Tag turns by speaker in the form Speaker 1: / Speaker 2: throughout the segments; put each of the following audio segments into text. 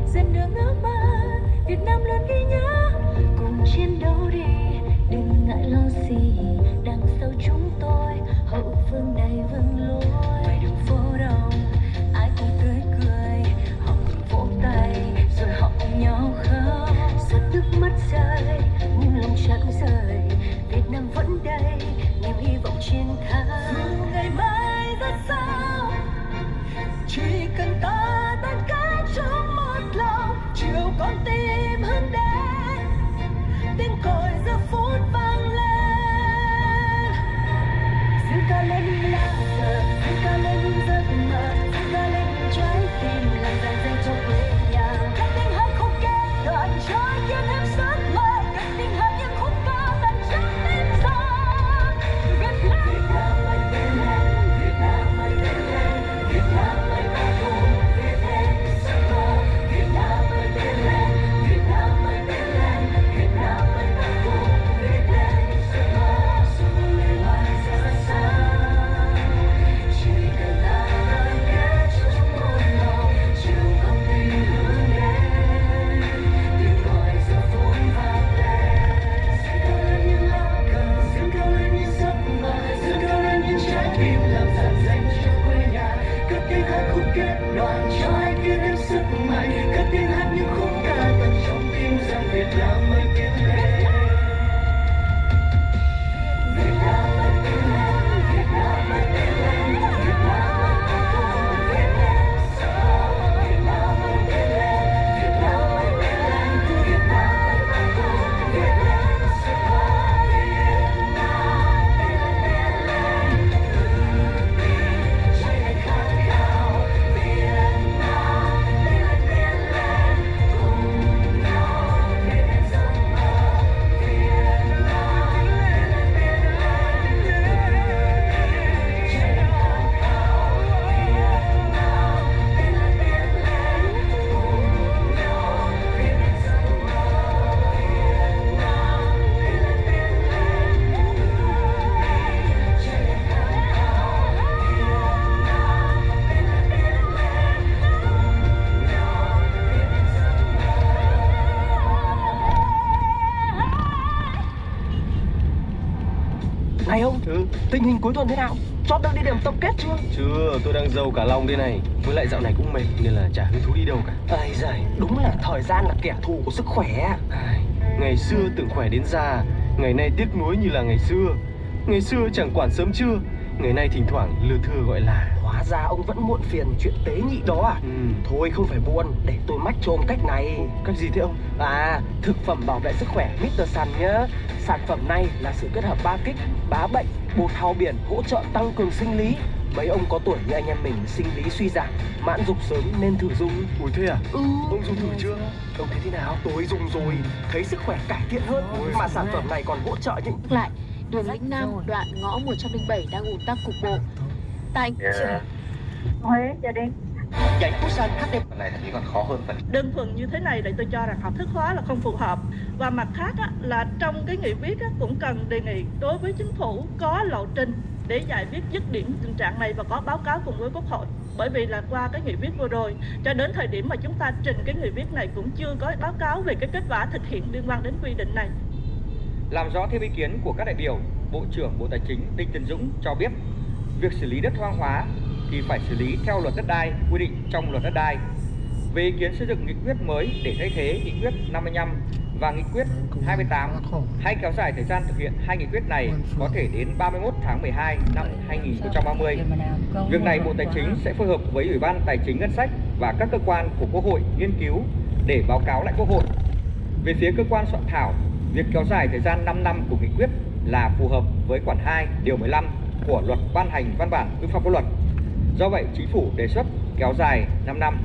Speaker 1: dần đường ước mơ Việt Nam luôn ghi nhớ. Cùng chiến đấu đi, đừng ngại lo gì, đằng sau chúng tôi hậu phương đầy vững lối. Ngoài đường phố đông ai cũng tươi cười, họ cùng vỗ tay rồi họ cùng nhau khóc. Giọt nước mắt rơi nhưng lòng chẳng rời, Việt Nam vẫn đây, niềm hy vọng chiến thắng. Dù ngày mai rất xa, chỉ cần ta tan cách trong một lòng, chiều con tim hướng đến, tiếng còi giờ phút vang lên. Dương ca lên những lá cờ, dương ca lên những giấc mơ, dương ca lên những trái tim làm dần dần cho quê nhà. Cất tiếng hát khúc kết đoạn cho ai kiến thêm sức mạnh, cất tiếng hát những khúc ca tận trong tim giang. Việt Nam ơi tiến lên, Việt Nam ơi tiến lên, Việt Nam ơi ta cùng viết nên giấc mơ. Việt Nam ơi tiến lên, Việt Nam ơi tiến lên, Việt Nam ơi ta cùng viết nên giấc mơ. Dù ngày mai rất xa, chỉ cần ta đoàn kết trong một lòng, chiều con tim hướng đến, tiếng còi giờ phút vang lên. Dương cao lên những lá cờ, dương cao lên những giấc mơ, dương cao lên những trái tim làm dần dần cho quê nhà. Cất tiếng hát khúc kết đoạn cho ai kia thêm sức mạnh, cất tiếng hát những khúc ca tận trong tim rằng Việt Nam ơi tiến lên. Việt Nam ơi tiến lên, Việt Nam ơi tiến lên, Việt Nam ơi ta cùng viết nên giấc mơ. Việt Nam ơi tiến lên, Việt Nam ơi tiến lên, Việt Nam ơi ta cùng viết nên giấc mơ. Việt Nam tiến lên, từng đi cháy lên khát khao. Việt Nam tiến lên, cùng nhau viết nên giấc mơ. Việt Nam tiến lên, cháy lên khát khao. Việt Nam tiến lên, cùng nhau viết nên giấc mơ. Việt Nam tiến lên, cháy lên khát khao. Việt Nam tiến lên, cùng nhau viết nên giấc mơ.
Speaker 2: Này ông, tình hình cuối tuần thế nào? Chót được đi điểm tập kết chưa?
Speaker 3: Chưa, tôi đang giàu cả lòng đây này. Với lại dạo này cũng mệt nên là chả hứng thú đi đâu cả.
Speaker 2: Ây giời, đúng là thời gian là kẻ thù của sức khỏe.
Speaker 3: Ngày xưa tưởng khỏe đến già, ngày nay tiếc nuối như là ngày xưa. Ngày xưa chẳng quản sớm trưa, ngày nay thỉnh thoảng lưa thưa gọi là.
Speaker 2: Hóa ra ông vẫn muộn phiền chuyện tế nhị đó à? Thôi không phải buồn, để tôi mách cho ông cách này.
Speaker 3: Cách gì thế ông?
Speaker 2: Thực phẩm bảo vệ sức khỏe Mr. Sun nhá. Sản phẩm này là sự kết hợp 3 kích: bá bệnh, bột hào biển hỗ trợ tăng cường sinh lý. Mấy ông có tuổi như anh em mình sinh lý suy giảm, mãn dục sớm nên thử dùng.
Speaker 3: Ủa thế à? Ông dùng thử chưa?
Speaker 2: Ông thấy thế nào? Tôi dùng rồi, thấy sức khỏe cải thiện hơn. Mà sản phẩm này còn hỗ trợ những
Speaker 4: Lại, đường Lĩnh Nam đoạn ngõ 107 đang ùn tắc cục bộ. Tại
Speaker 5: Huế cho đến
Speaker 2: Giải Fusan HD.
Speaker 6: Này thậm chí còn khó hơn phần.
Speaker 5: đơn thuần như thế này thì tôi cho rằng học thức hóa là không phù hợp. Và mặt khác á, là trong cái nghị quyết á, cũng cần đề nghị đối với chính phủ có lộ trình để giải quyết dứt điểm tình trạng này và có báo cáo cùng với Quốc hội. Bởi vì là qua cái nghị quyết vừa rồi cho đến thời điểm mà chúng ta trình cái nghị quyết này cũng chưa có báo cáo về cái kết quả thực hiện liên quan đến quy định này.
Speaker 7: Làm rõ thêm ý kiến của các đại biểu, Bộ trưởng Bộ Tài chính Đinh Tiến Dũng cho biết việc xử lý đất hoang hóa thì phải xử lý theo luật đất đai quy định trong luật đất đai. Về ý kiến xây dựng nghị quyết mới để thay thế nghị quyết 55 và nghị quyết 28 hay kéo dài thời gian thực hiện hai nghị quyết này có thể đến 31 tháng 12 năm 2030. Việc này Bộ Tài chính sẽ phối hợp với Ủy ban Tài chính Ngân sách và các cơ quan của Quốc hội nghiên cứu để báo cáo lại Quốc hội. Về phía cơ quan soạn thảo, việc kéo dài thời gian 5 năm của nghị quyết là phù hợp với khoản 2 điều 15 của luật ban hành văn bản quy phạm pháp luật. Do vậy, Chính phủ đề xuất kéo dài 5 năm.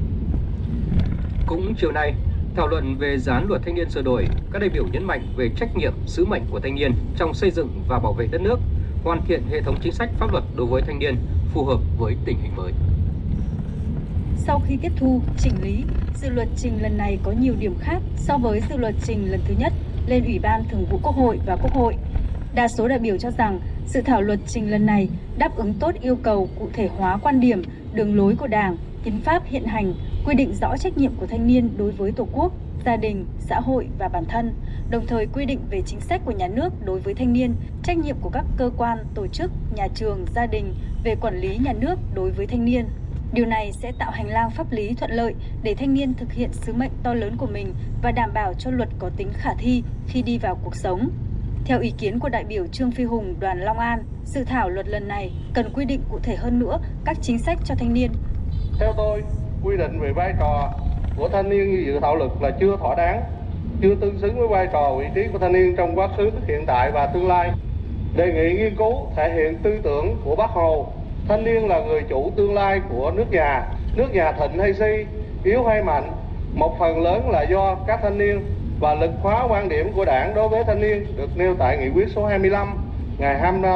Speaker 8: Cũng chiều nay, thảo luận về dự án luật thanh niên sửa đổi, các đại biểu nhấn mạnh về trách nhiệm, sứ mệnh của thanh niên trong xây dựng và bảo vệ đất nước, hoàn thiện hệ thống chính sách pháp luật đối với thanh niên phù hợp với tình hình mới.
Speaker 9: Sau khi tiếp thu, chỉnh lý, dự luật trình lần này có nhiều điểm khác so với dự luật trình lần thứ nhất lên Ủy ban Thường vụ Quốc hội và Quốc hội. Đa số đại biểu cho rằng dự thảo luật trình lần này đáp ứng tốt yêu cầu cụ thể hóa quan điểm, đường lối của Đảng, hiến pháp hiện hành, quy định rõ trách nhiệm của thanh niên đối với Tổ quốc, gia đình, xã hội và bản thân, đồng thời quy định về chính sách của nhà nước đối với thanh niên, trách nhiệm của các cơ quan, tổ chức, nhà trường, gia đình về quản lý nhà nước đối với thanh niên. Điều này sẽ tạo hành lang pháp lý thuận lợi để thanh niên thực hiện sứ mệnh to lớn của mình và đảm bảo cho luật có tính khả thi khi đi vào cuộc sống. Theo ý kiến của đại biểu Trương Phi Hùng, đoàn Long An, dự thảo luật lần này cần quy định cụ thể hơn nữa các chính sách cho thanh niên.
Speaker 6: Theo tôi, quy định về vai trò của thanh niên như dự thảo luật là chưa thỏa đáng, chưa tương xứng với vai trò vị trí của thanh niên trong quá khứ, hiện tại và tương lai. Đề nghị nghiên cứu thể hiện tư tưởng của Bác Hồ, thanh niên là người chủ tương lai của nước nhà thịnh hay suy, yếu hay mạnh, một phần lớn là do các thanh niên, và lực hóa quan điểm của Đảng đối với thanh niên được nêu tại Nghị quyết số 25 ngày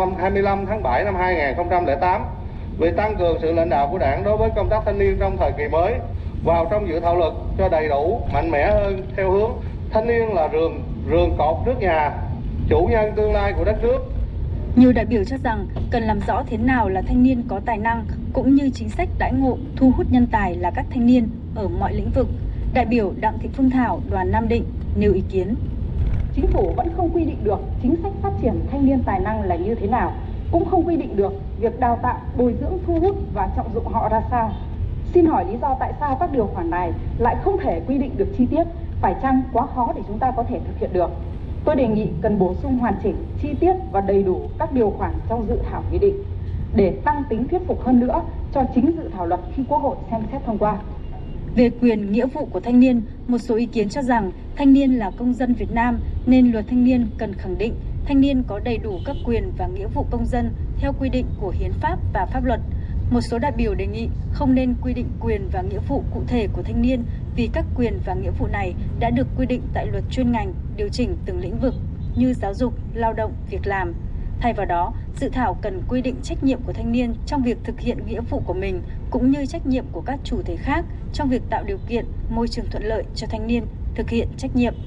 Speaker 6: 25 tháng 7 năm 2008 về tăng cường sự lãnh đạo của Đảng đối với công tác thanh niên trong thời kỳ mới vào trong dự thảo luật cho đầy đủ, mạnh mẽ hơn theo hướng thanh niên là rường cột nước nhà, chủ nhân tương lai của đất nước.
Speaker 9: Nhiều đại biểu cho rằng cần làm rõ thế nào là thanh niên có tài năng cũng như chính sách đãi ngộ thu hút nhân tài là các thanh niên ở mọi lĩnh vực. Đại biểu Đặng Thị Phương Thảo, đoàn Nam Định nêu ý kiến.
Speaker 10: Chính phủ vẫn không quy định được chính sách phát triển thanh niên tài năng là như thế nào, cũng không quy định được việc đào tạo, bồi dưỡng, thu hút và trọng dụng họ ra sao. Xin hỏi lý do tại sao các điều khoản này lại không thể quy định được chi tiết, phải chăng quá khó để chúng ta có thể thực hiện được? Tôi đề nghị cần bổ sung hoàn chỉnh, chi tiết và đầy đủ các điều khoản trong dự thảo nghị định để tăng tính thuyết phục hơn nữa cho chính dự thảo luật khi Quốc hội xem xét thông qua.
Speaker 9: Về quyền nghĩa vụ của thanh niên, một số ý kiến cho rằng thanh niên là công dân Việt Nam nên luật thanh niên cần khẳng định thanh niên có đầy đủ các quyền và nghĩa vụ công dân theo quy định của hiến pháp và pháp luật. Một số đại biểu đề nghị không nên quy định quyền và nghĩa vụ cụ thể của thanh niên vì các quyền và nghĩa vụ này đã được quy định tại luật chuyên ngành, điều chỉnh từng lĩnh vực như giáo dục, lao động, việc làm. Thay vào đó, dự thảo cần quy định trách nhiệm của thanh niên trong việc thực hiện nghĩa vụ của mình cũng như trách nhiệm của các chủ thể khác trong việc tạo điều kiện, môi trường thuận lợi cho thanh niên thực hiện trách nhiệm.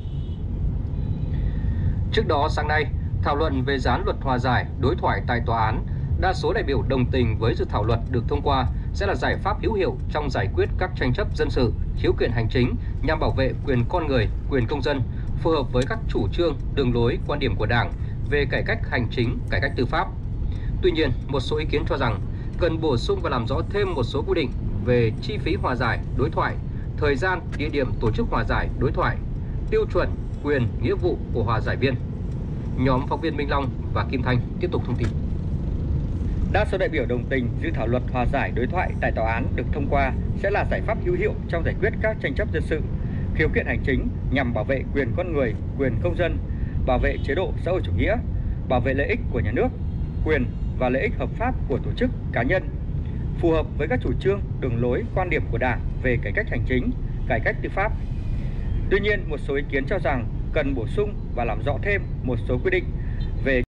Speaker 8: Trước đó sáng nay, thảo luận về dự án luật hòa giải, đối thoại tại tòa án, đa số đại biểu đồng tình với dự thảo luật được thông qua sẽ là giải pháp hữu hiệu trong giải quyết các tranh chấp dân sự, khiếu kiện hành chính nhằm bảo vệ quyền con người, quyền công dân, phù hợp với các chủ trương, đường lối, quan điểm của Đảng về cải cách hành chính, cải cách tư pháp. Tuy nhiên, một số ý kiến cho rằng cần bổ sung và làm rõ thêm một số quy định về chi phí hòa giải, đối thoại, thời gian, địa điểm tổ chức hòa giải, đối thoại, tiêu chuẩn, quyền, nghĩa vụ của hòa giải viên. Nhóm phóng viên Minh Long và Kim Thanh tiếp tục thông tin.
Speaker 7: Đa số đại biểu đồng tình dự thảo luật hòa giải đối thoại tại tòa án được thông qua sẽ là giải pháp hữu hiệu trong giải quyết các tranh chấp dân sự, khiếu kiện hành chính nhằm bảo vệ quyền con người, quyền công dân, bảo vệ chế độ xã hội chủ nghĩa, bảo vệ lợi ích của nhà nước, quyền và lợi ích hợp pháp của tổ chức, cá nhân, phù hợp với các chủ trương, đường lối, quan điểm của Đảng về cải cách hành chính, cải cách tư pháp. Tuy nhiên, một số ý kiến cho rằng cần bổ sung và làm rõ thêm một số quy định